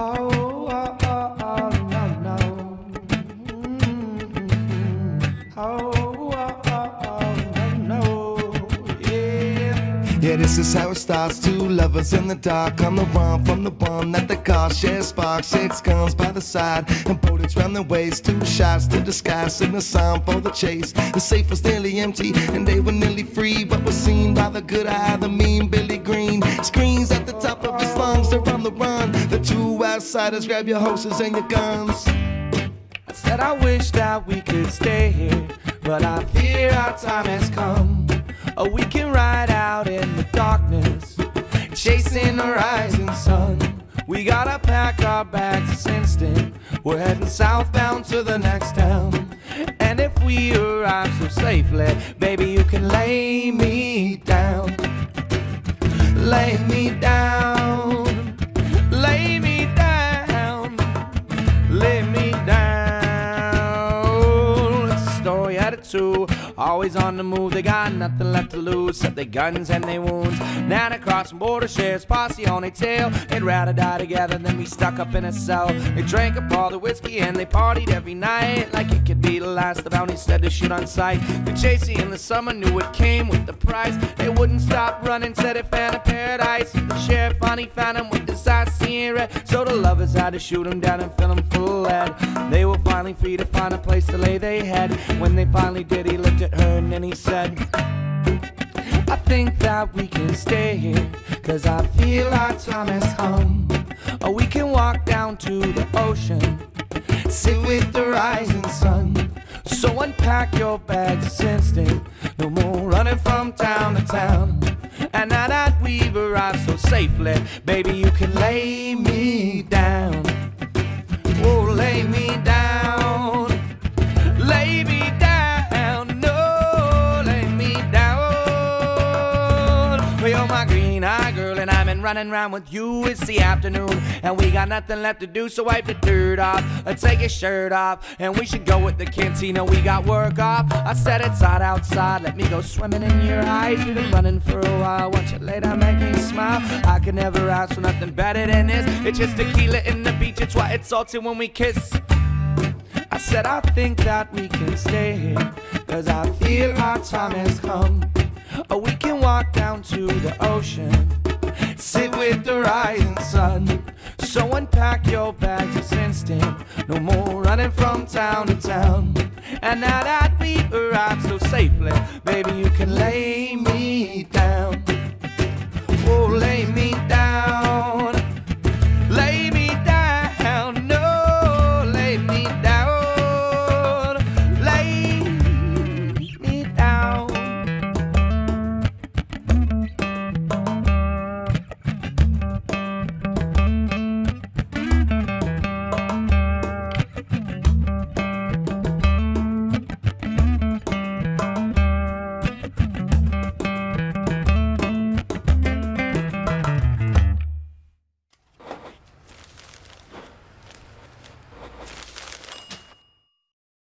Oh, oh, oh, oh, no, no. Oh, oh, oh, oh, no, no. Yeah. Yeah, this is how it starts. Two lovers in the dark, on the run from the one that the car shares sparks. 6 guns by the side and bullets round their waist. 2 shots to the sky, signal sign for the chase. The safe was nearly empty and they were nearly free, but was seen by the good eye, the mean Billy Green. Screams at the top of his lungs, they're on the run. The 2 outsiders grab your horses and your guns. I said I wish that we could stay here, but I fear our time has come. Or we can ride out in the darkness, chasing the rising sun. We gotta pack our bags this instant. We're heading southbound to the next town. And if we arrive so safely, baby, you can lay me down. Lay me down. Lay me down. Lay me down. It's a story out of 2, always on the move. They got nothing left to lose except their guns and their wounds. Now they crossing border, shares posse on their tail. They'd rather die together than be stuck up in a cell. They drank up all the whiskey and they partied every night, like it could be the last. The bounty said to shoot on sight. The chasey in the summer knew it came with the price. They wouldn't stop running, said it found a paradise. The sheriff finally found him with his eyes seeing red, so the lovers had to shoot him down and fill him full of lead. They were finally free to find a place to lay their head. When they finally did, he looked at her and then he said, I think that we can stay here, 'cause I feel our time has come. Or we can walk down to the ocean, sit with the rising sun. So unpack your bags this instant, no more running from town to town. And now that we've arrived so safely, baby, you can lay me down. Oh, lay me down. Lay me down. No, lay me down. Well, you're my green-eyed girl and I've been running around with you. It's the afternoon and we got nothing left to do, so wipe the dirt off, take your shirt off, and we should go with the cantina. We got work off. I said it's hot outside, let me go swimming in your eyes. We've been running for a while, want you later make me smile. I could never ask for nothing better than this. It's just tequila in the beach, it's why it's salty when we kiss. I said I think that we can stay here, 'cause I feel our time has come. Or we can walk down to the ocean, sit with the rising sun. So unpack your bags this instant, no more running from town to town. And now that